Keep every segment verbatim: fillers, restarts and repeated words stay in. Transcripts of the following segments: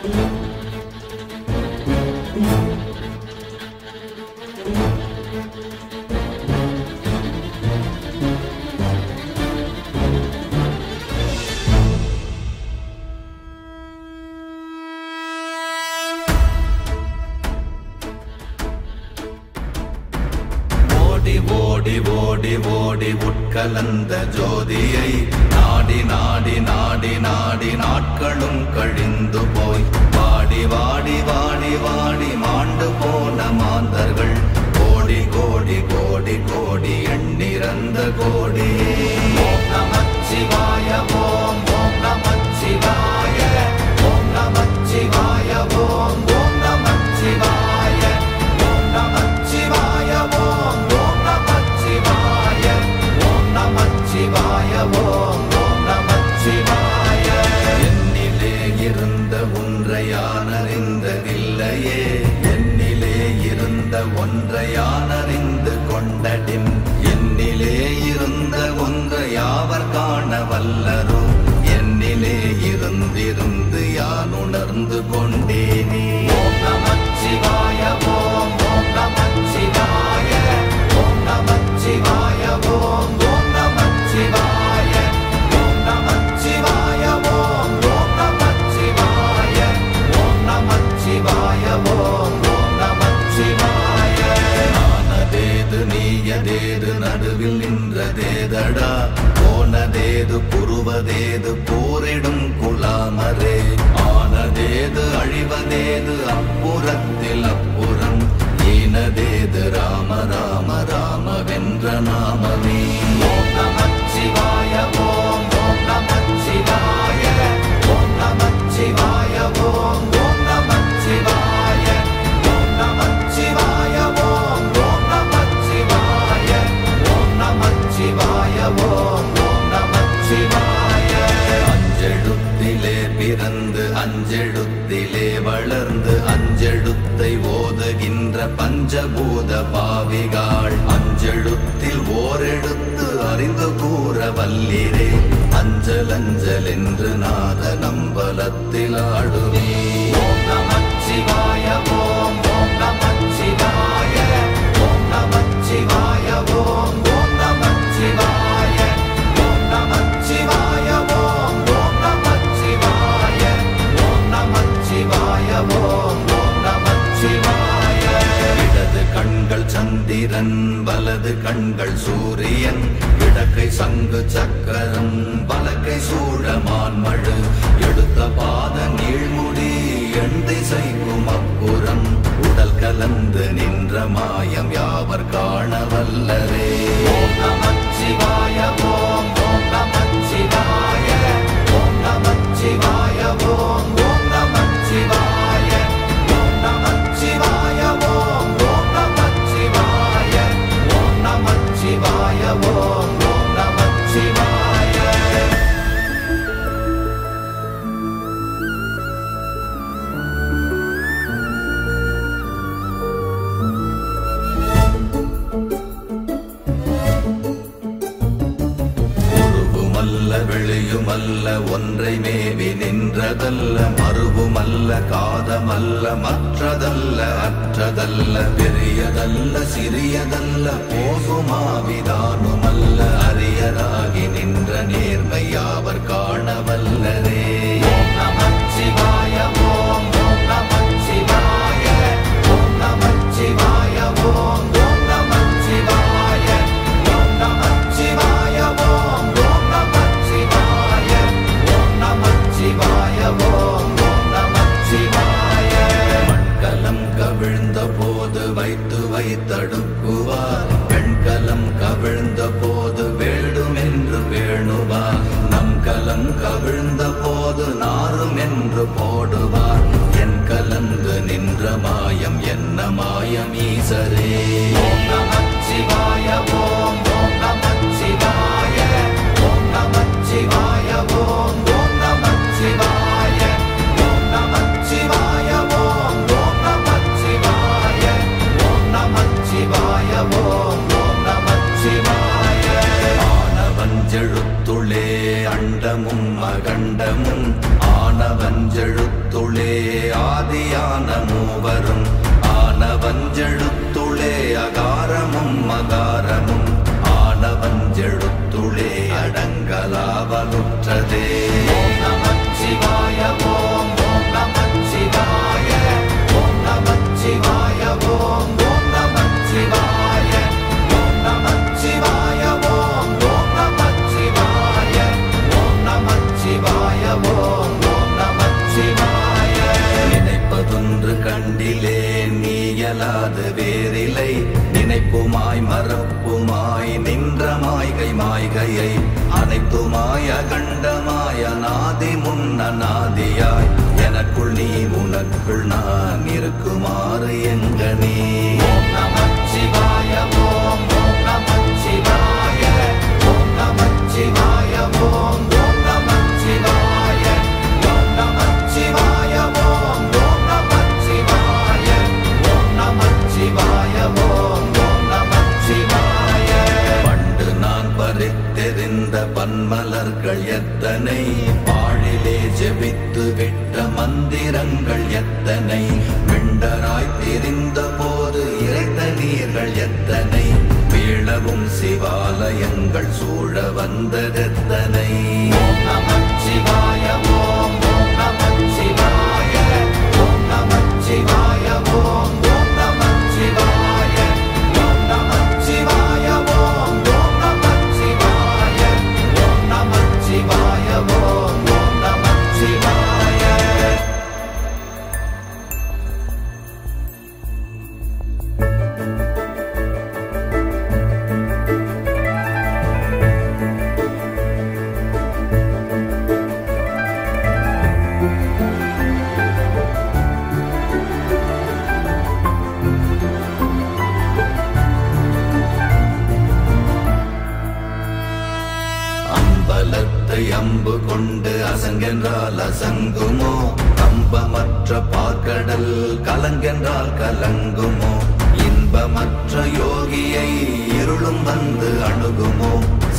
ஓடி ஓடி ஓடி உட்கலந்த ஜோதியை நாடி நாடி நாடி நாடி நாட்களும் கழிந்து போய் வாடி வாடி வாடி வாடி மாண்டு போன மாந்தர்கள் கோடி கோடி கோடி கோடி எண்ணிறந்த கோடி. ஓம் நமச்சிவாய ஓம் ஓம் நமச்சிவாய ஓம் நமச்சிவாய ஓம் ஓம் நமச்சிவாய ஓம் நமச்சிவாய ஓம் ஓம் நமச்சிவாய ஓம் நமச்சிவாய ஓம் ஓம் நமச்சிவாய. என்னிலே இருந்த ஒன்றை யான் அறிந்ததில்லையே, என்னிலே இருந்த ஒன்றை யான் அறிந்து கொண்டடின், என்னிலே இருந்த ஒன்றை யாவர் காண வல்லரோ, என்னிலே இருந்திருந்து யான் உணர்ந்து கொண்டேனே. ஓம் நமச்சிவாய ஓம் ஓம் நமச்சிவாய ஓம் நமச்சிவாய ஓம் ஓம் நமச்சிவாய ஓம் நமச்சிவாய ஓம் ஓம் நமச்சிவாய ஓம் நமச்சிவாய ஓம் ஓம் நமச்சிவாய. ஆனதேது நீயதேது நடுவில் நின்றதேதடா, போனதேது புருவதேது போரிடும் குலாமரே, ஆனதேது அழிவதேது அப்புறத்தில் அப்புறம், ஈனதேது ராம ராம ராம வென்ற நாமமே. ஓம் நமச்சிவாய ஓம் ஓம் நமச்சிவாய ஓம் நமச்சிவாய ஓம் ஓம் நமச்சிவாய ஓம் நமச்சிவாய ஓம் ஓம் நமச்சிவாய ஓம் நமச்சிவாய ஓம் ஓம் நமச்சிவாய. அஞ்செழுத்திலே பிறந்து அஞ்செழுத்திலே வளர்ந்து அஞ்செழுத்தை ஓதுகின்ற பஞ்சபூத பாவிகாள், அஞ்செழுத்தில் ஓரெழுத்து அறிந்து கூற வல்லிரே, அஞ்சல் அஞ்சல் என்று நாத நம்பலத்தில் ஆடுவே. ஓம் நமச்சிவாய ஓம் ஓம் நமச்சிவாய ஓம் நமச்சிவாய ஓம் ஓம் நமச்சிவாய ஓம் நமச்சிவாய ஓம் ஓம் நமச்சிவாய ஓம் நமச்சிவாய ஓம் ஓம் நமச்சிவாய. இடது கண்கள் சந்திரன் வலது கண்கள் சூரியன், இடக்கை சங்கு சக்கரம் வலக்கை சூழமான் மழு, எடுத்த பாத நீழ்முடி எண் திசைக்கும் அப்புறம், உடல் கலந்து நின்ற மாயம் யாவர் காண வல்லரே. ஓம் நமச்சிவாய ஓம் ஓம் நமச்சிவாய ஓம் நமச்சிவாய ஓம் ஓம் நமச்சிவாய ஓம் நமச்சிவாய ஓம் ஓம் நமச்சிவாய ஓம் நமச்சிவாய ஓம் ஓம் நமச்சிவாய. உருவுமல்ல வெளியுமல்ல ஒன்றை மேவி நின்றதல்ல, மறுவுமல்ல காதமல்ல மற்றதல்ல அற்றதல்ல, பெரியதல்ல சிறியதல்ல போகுமாவிதானுமல்ல, அரியராகி நின்ற நேர்மை யாவர் காண வல்லரே. ஓம் நமச்சிவாய ஓம் ஓம் நமச்சிவாய ஓம் நமச்சிவாய ஓம் ஓம் நமச்சிவாய ஓம் நமச்சிவாய ஓம் ஓம் நமச்சிவாய ஓம் நமச்சிவாய ஓம் ஓம் நமச்சிவாய. மண்கலம் கவிழ்ந்த போது வைத்து வைத்தடுக்குவார், பெண்கலம் கவிழ்ந்த போது வேடும் என்று வேணுவார், நம் கலம் கவிழ்ந்த போது நாரும் என்று போடுவார், என் கலந்து நின்ற மாயம் என்ன மாயம் ஈசரே. ஓம் நமச்சிவாய ஓம் ஓம் நமச்சிவாய ஓம் நமச்சிவாய ஓம் ஓம் நமச்சிவாய ஓம் நமச்சிவாய ஓம் ஓம் நமச்சிவாய ஓம் நமச்சிவாய ஓம் ஓம் நமச்சிவாய. ஆனவஞ்செழுத்துளே அண்டமும் அகண்டமும், ஆன ஆனவஞ்செழுத்துளே ஆதியான மூவரும் ஆனவஞ்செழுத்துளே அகாரமும் மகாரமும் ஆனவஞ்செழுத்துளே அடங்கலாவலுற்றதே. ஓம் நமச்சிவாய ஓம் ஓம் நமச்சிவாய ஓம் நமச்சிவாய ஓம் ஓம் நமச்சிவாய ஓம் நமச்சிவாய ஓம் ஓம் நமச்சிவாய ஓம் நமச்சிவாய ஓம் ஓம் நமச்சிவாய. நினைப்பதொன்று கண்டிலே நீயலாது வேறில்லை நினைப்புமாய் மறப்புமாய் நின்ற மாய்கை மாய்கையை அனைத்துமாய் அகண்டமாய் அநாதி முன்னநாதியாய் எனக்குள் நீ உனக்குள் நான் இருக்குமாறு எங்கனே. ஓம் நமச்சிவாய ஓம் ஓம் நமச்சிவாய ஓம் நமச்சிவாய ஓம் ஓம் நமச்சிவாய ஓம் நமச்சிவாய ஓம் ஓம் நமச்சிவாய ஓம் நமச்சிவாய ஓம் ஓம் நமச்சிவாய. பண்டு நான் பறித்தெறிந்த பன்மலர்கள் எத்தனை பாழிலே ஜெபித்து விட்ட மந்திரங்கள் எத்தனை விண்டராய் தெரிந்த போது இறைத்த நீர்கள் எத்தனை வீழவும் சிவாலயங்கள் சூழ வந்ததெத்தனை. ஓம் நமச்சிவாய ஓம் ஓம் நமச்சிவாய ஓம் நமச்சிவாய ஓம் ஓம் நமச்சிவாய ஓம் நமச்சிவாய ஓம் ஓம் நமச்சிவாய ஓம் நமச்சிவாய ஓம் ஓம் நமச்சிவாய. அம்பலத்தை அம்பு கொண்டு அசங்கென்றால் அசங்குமோ கம்பமற்ற பார்க்கடல் கலங்கென்றால் கலங்குமோ இன்பமற்ற யோகியை இருளும் வந்து அணுகுமோ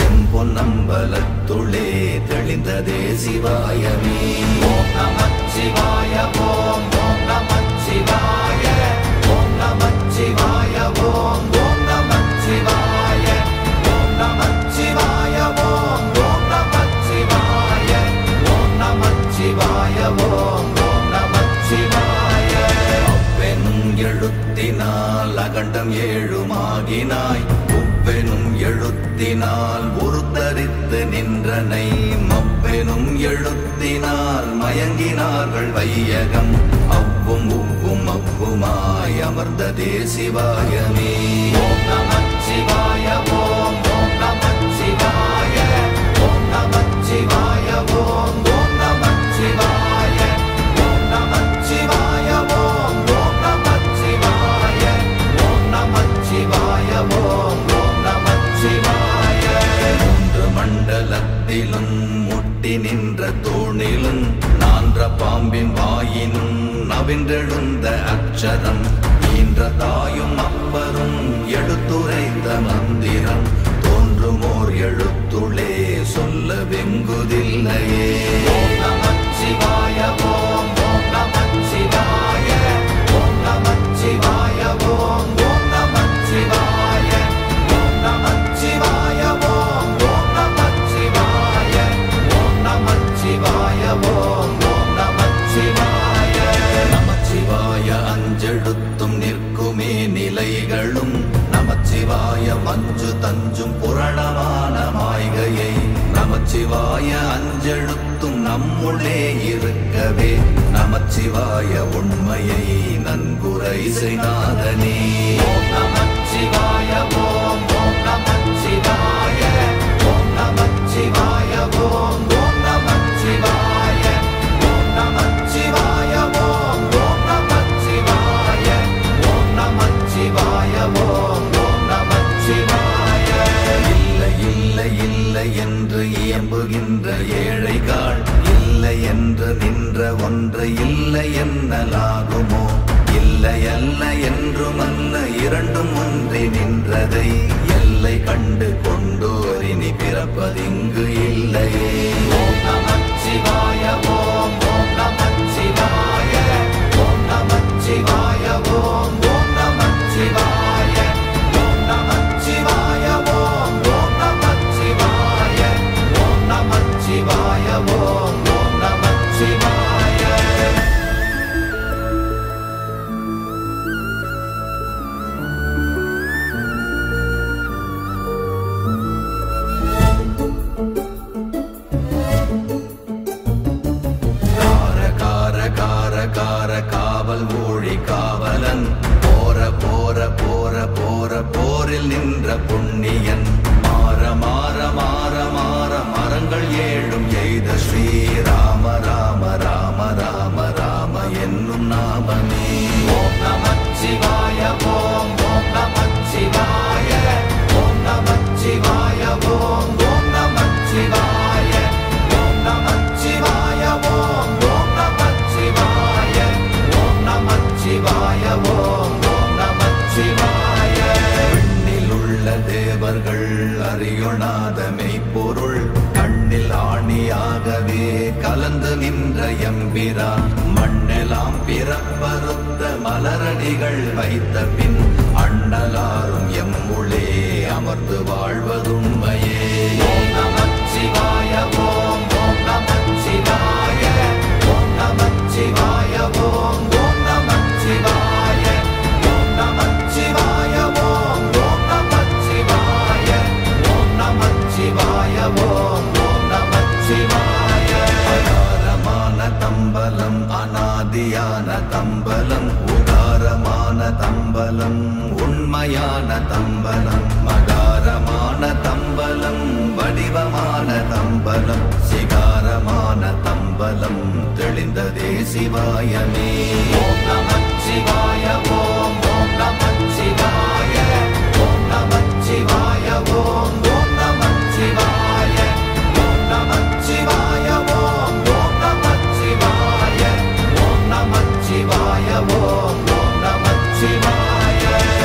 செம்பொன்னம்பலத்துளே தெளிந்ததே சிவாயமே. ஓம் நமச்சிவாய ஓம் ஓம் நமச்சிவாய ஓம் நமச்சிவாய ஓம் ஓம் நமச்சிவாய ஓம் நமச்சிவாய ஓம் ஓம் நமச்சிவாய ஓம் நமச்சிவாய ஓம் ஓம் நமச்சிவாய. அவ்வெனும் எழுத்தினால் அகண்டம் ஏழுமாகினாய் உவ்வெனும் எழுத்தினால் உருத்தரித்து நின்றனை மவ்வெனும் எழுத்தினால் மயங்கினார்கள் வையகம் அவ்வும் உவ்வும் அவ்வுமாய் அமர்ந்ததே சிவாயமே. ஓம் நமச்சிவாய ஓம் ஓம் நமச்சிவாய ஓம் நமச்சிவாய ஓம் ஓம் நமச்சிவாய ஓம் நமச்சிவாய ஓம் ஓம் நமச்சிவாய ஓம் நமச்சிவாய ஓம் ஓம் நமச்சிவாய. மூன்று மண்டலத்திலும் முட்டி நின்ற தூணிலும் நான்ற பாம்பின் வாயினும் நவின்றெழுந்த அக்ஷரம் ஈன்ற தாயும் அப்பரும் எடுத்துரைத்த மந்திரம் தோன்றுமோர் எழுத்துளே சொல்ல வெங்குதில்லையே. ஓம் நமச்சிவாய ஓம் ஓம் நமச்சிவாய ஓம் நமச்சிவாய ஓம் ஓம் நமச்சிவாய ஓம் நமச்சிவாய ஓம் ஓம் நமச்சிவாய ஓம் நமச்சிவாய ஓம் ஓம் நமச்சிவாய. நமச்சிவாய அஞ்செழுத்தும் நிற்குமே நிலைகளும் நமச்சிவாய மஞ்சு தஞ்சும் புரணமான மாய்கையை நமச்சிவாய அஞ்செழுத்தும் நம்முள்ளே இருக்கவே நமச்சிவாய உண்மையை நன்குரை செய்நாதனே. ஓம் நமச்சிவாய ஓம் ஓம் நமச்சிவாய ஓம் நமச்சிவாய ஓம் ஓம் நமச்சிவாய ஓம் நமச்சிவாய ஓம் ஓம் நமச்சிவாய ஓம் நமச்சிவாய ஓம் ஓம் நமச்சிவாய. இல்லை இல்லை இல்லை என்று இயம்புகின்ற ஏழைகாள் இல்லை என்று நின்ற ஒன்று இல்லை என்னலாகுமோ இல்லை அல்ல என்றுமல்ல இரண்டும் ஒன்றி நின்றதை எல்லை கண்டு கொண்டோரினி பிறப்பதிங்கு இல்லையே. ஓம் நமச்சிவாய ஓம் ஓம் மனதில் நின்ற புண்ணியன் மாற மாற மாற மாற மரங்கள் ஏழும் எய்த ஸ்ரீராம ராம ராம ராம ராம என்னும் நாமமே. ஓம் நமச்சிவாய ஓம் ஓம் நமச்சிவாய ஓம் நமச்சிவாய ஓம் ஓம் நமச்சிவாய ஓம் நமச்சிவாய ஓம் ஓம் நமச்சிவாய ஓம் நமச்சிவாய ஓம் ஓம் நமச்சிவாய. விண்ணில் உள்ள தேவர்கள் அறியொணாத மெய்ப்பொருள் கண்ணில் ஆணியாகவே கலந்து நின்ற எம்பிரான் மண்ணெல்லாம் பிறப்பறுத்த மலரடிகள் வைத்த பின் அண்ணலாரும் எம்முளே அமர்ந்து வாழ்வதுண்மையே. ஓம் நமச்சிவாய ஓம் ஓம் நமச்சிவாய ஓம் நமச்சிவாய ஓம் ஓம் நமச்சிவாய ஓம் நமச்சிவாய ஓம் ஓம் நமச்சிவாய ஓம் நமச்சிவாய ஓம் ஓம் நமச்சிவாய. அகாரமான தம்பலம் அநாதியான தம்பலம் உகாரமான தம்பலம் உண்மையான தம்பலம் மகாரமான தம்பலம் வடிவமான தம்பலம் சிகாரமான தம்பலம் தெளிந்ததே சிவாயமே. ஓம் நமச்சிவாய ஓம் ஓம் நமச்சிவாய ஓம் நமச்சிவாய ஓம் ஓம் நமச்சிவாய ஓம் நமச்சிவாய ஓம் ஓம் நமச்சிவாய ஓம் நமச்சிவாய ஓம் ஓம் நமச்சிவாய.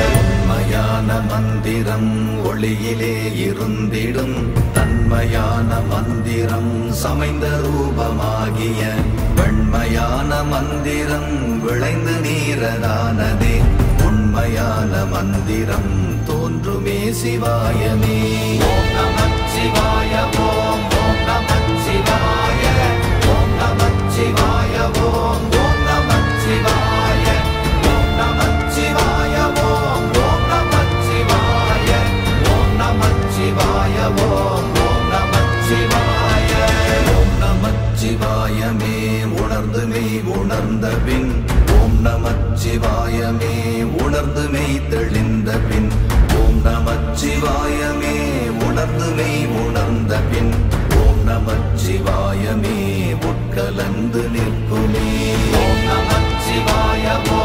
உண்மையான மந்திரம் ஒளியிலே இருந்திடும் தன்மையான மந்திரம் சமைந்த ரூபமாகிய வெண்மையான மந்திரம் விளைந்து நீரதானதே உண்மையான மந்திரம் தோன்றுமே சிவாயமே. ஓம் நமச்சிவாய ஓம் ஓம் நமச்சிவாய ஓம் நமச்சிவாய ஓம் ஓம் நமச்சிவாய ஓம் நமச்சிவாய ஓம் ஓம் நமச்சிவாய ஓம் நமச்சிவாய ஓம் ஓம் நமச்சிவாய. ஓம் நமச்சிவாயமே உணர்ந்து மெய் உணர்ந்த பின் ஓம் நமச்சிவாயமே உணர்ந்து மெய் தெளிந்த பின் ஓம் நமச்சிவாயமே உணர்ந்து மெய் உணர்ந்த பின் ஓம் நமச்சிவாயமே உட்கலந்து நிற்குமே. ஓம் நமச்சிவாய